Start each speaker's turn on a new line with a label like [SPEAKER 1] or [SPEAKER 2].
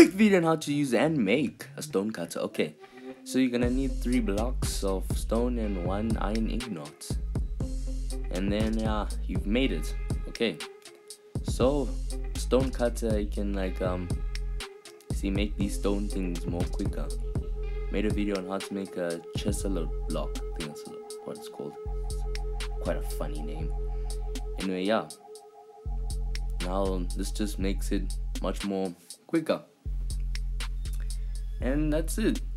[SPEAKER 1] quick video on how to use and make a stone cutter. Okay, so you're gonna need 3 blocks of stone and 1 iron ingot, and then you've made it. Okay, so stone cutter, you can like see, make these stone things more quicker. Made a video on how to make a chisel block. I think that's what it's called. It's quite a funny name. Anyway, yeah, now this just makes it much more quicker, and that's it.